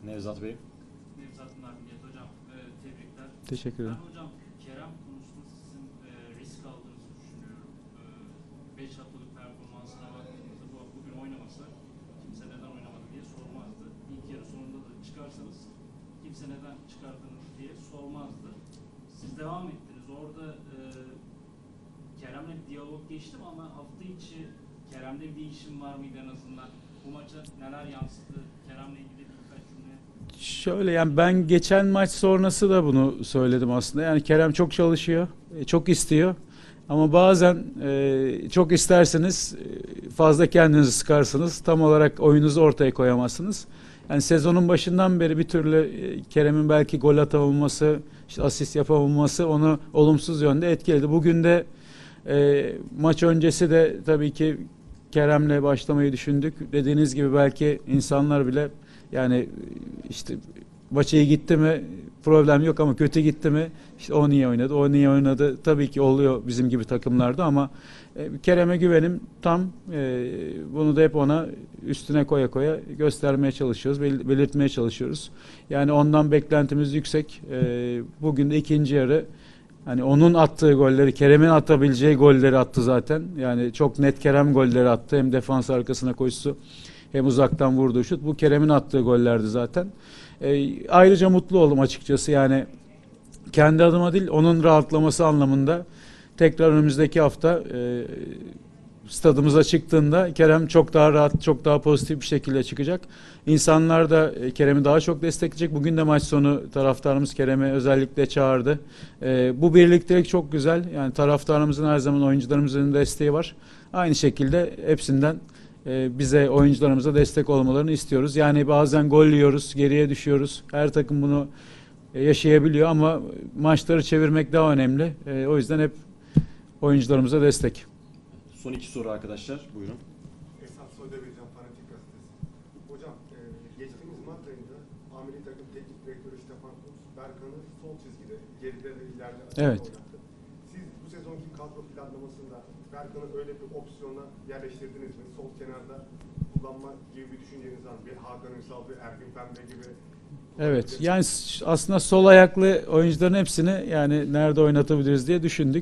Nevzat Bey. Nevzat Nakmiyet hocam, tebrikler. Teşekkür ederim. Ben hocam Kerem konusunda sizin risk aldığınızı düşünüyorum. 5 haftalık performansına baktığımızda bugün oynamasa kimse neden oynamadı diye sormazdı. İlk yarı sonunda da çıkarsanız kimse neden çıkardınız diye sormazdı. Siz devam ettiniz. Orada Kerem'le bir diyalog geçti mi ama hafta içi Kerem'de bir değişim var mıydı en azından? Bu maça neler yansıdı? Kerem'le ilgili birkaç cümle. Şöyle, yani ben geçen maç sonrası da bunu söyledim aslında. Yani Kerem çok çalışıyor, çok istiyor. Ama bazen çok isterseniz fazla kendinizi sıkarsınız. Tam olarak oyununuzu ortaya koyamazsınız. Yani sezonun başından beri bir türlü Kerem'in belki gol atamaması, işte asist yapamaması onu olumsuz yönde etkiledi. Bugün de maç öncesi de tabii ki Kerem'le başlamayı düşündük. Dediğiniz gibi belki insanlar bile yani işte maça iyi gitti mi problem yok ama kötü gitti mi işte o niye oynadı, o niye oynadı tabii ki oluyor bizim gibi takımlarda ama Kerem'e güvenim tam, bunu da hep ona üstüne koya koya göstermeye çalışıyoruz, belirtmeye çalışıyoruz. Yani ondan beklentimiz yüksek. Bugün de ikinci yarı hani onun attığı golleri, Kerem'in atabileceği golleri attı zaten. Yani çok net Kerem golleri attı. Hem defans arkasına koşusu hem uzaktan vurduğu şut. Bu Kerem'in attığı gollerdi zaten. Ayrıca mutlu oldum açıkçası. Yani kendi adıma değil, onun rahatlaması anlamında tekrar önümüzdeki hafta stadımıza çıktığında Kerem çok daha rahat, çok daha pozitif bir şekilde çıkacak. İnsanlar da Kerem'i daha çok destekleyecek. Bugün de maç sonu taraftarımız Kerem'i özellikle çağırdı. Bu birliktelik çok güzel. Yani taraftarımızın her zaman oyuncularımızın desteği var. Aynı şekilde hepsinden bize, oyuncularımıza destek olmalarını istiyoruz. Yani bazen gol yiyoruz, geriye düşüyoruz. Her takım bunu yaşayabiliyor ama maçları çevirmek daha önemli. O yüzden hep oyuncularımıza destek. Son iki soru arkadaşlar. Buyurun. Esat Soydemircan, Fanatik Gazetesi. Hocam, geçtiğimiz Mart ayında Amiri Takım Teknik Direktörü Stefan Kuntz, Berkan'ı sol çizgide, geride ve ileride Evet. oynattı. Siz bu sezonki kadro planlamasında Berkan'ı öyle bir opsiyona yerleştirdiniz mi? Sol kenarda kullanma gibi bir düşünceniz var mı? Bir Hakan Ünsal, bir Ergin Pembe gibi. Evet, yani aslında sol ayaklı oyuncuların hepsini yani nerede oynatabiliriz diye düşündük.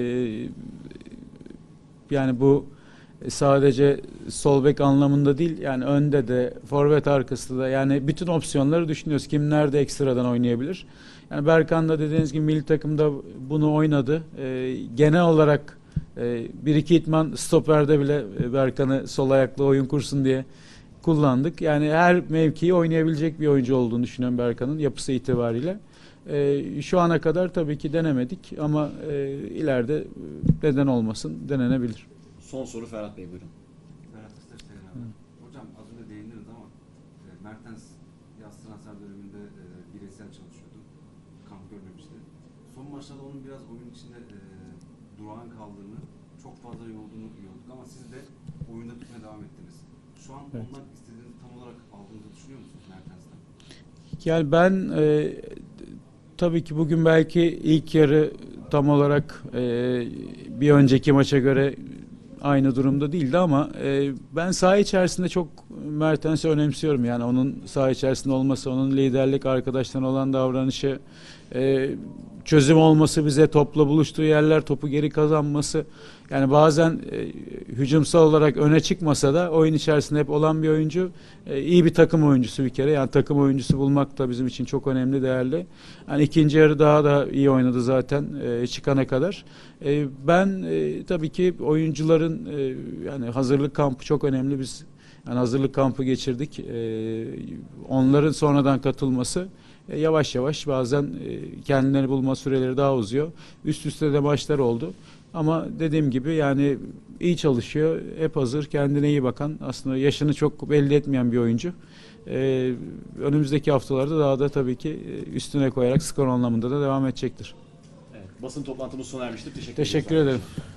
Yani bu sadece sol bek anlamında değil, yani önde de, forvet arkasında da, yani bütün opsiyonları düşünüyoruz. Kim nerede ekstradan oynayabilir? Yani Berkan da dediğiniz gibi milli takımda bunu oynadı. Genel olarak bir iki idman stoperde bile Berkan'ı sol ayaklı oyun kursun diye kullandık. Yani her mevkiyi oynayabilecek bir oyuncu olduğunu düşünüyorum Berkan'ın yapısı itibariyle. Şu ana kadar tabii ki denemedik ama ileride neden olmasın, denenebilir. Son soru Ferhat Bey, buyurun. Ferhat Kısırseven abi. Hocam az önce değindiniz ama Mertens yaz transfer döneminde bireysel çalışıyordu. Kamp görmemişti. Son maçlarda onun biraz oyun içinde durağan kaldığını, çok fazla yorulduğunu gördük ama siz de oyunda tutmaya devam ettiniz. Şu an Evet. ondan istediğinizi tam olarak aldığınızı düşünüyor musunuz Mertens'ten? Yani ben tabii ki bugün belki ilk yarı tam olarak bir önceki maça göre aynı durumda değildi ama ben saha içerisinde çok Mertens'i önemsiyorum. Yani onun saha içerisinde olması, onun liderlik, arkadaşlarına olan davranışı, çözüm olması, bize topla buluştuğu yerler, topu geri kazanması. Yani bazen hücumsal olarak öne çıkmasa da oyun içerisinde hep olan bir oyuncu. İyi bir takım oyuncusu bir kere. Yani takım oyuncusu bulmak da bizim için çok önemli, değerli. Yani ikinci yarı daha da iyi oynadı zaten çıkana kadar. Ben tabii ki oyuncuların yani hazırlık kampı çok önemli. Biz yani hazırlık kampı geçirdik. Onların sonradan katılması yavaş yavaş bazen kendilerini bulma süreleri daha uzuyor. Üst üste de maçlar oldu. Ama dediğim gibi yani iyi çalışıyor, hep hazır, kendine iyi bakan, aslında yaşını çok belli etmeyen bir oyuncu. Önümüzdeki haftalarda daha da tabii ki üstüne koyarak skor anlamında da devam edecektir. Evet, basın toplantımız sona ermiştir. Teşekkür Teşekkür ediyoruz ederim.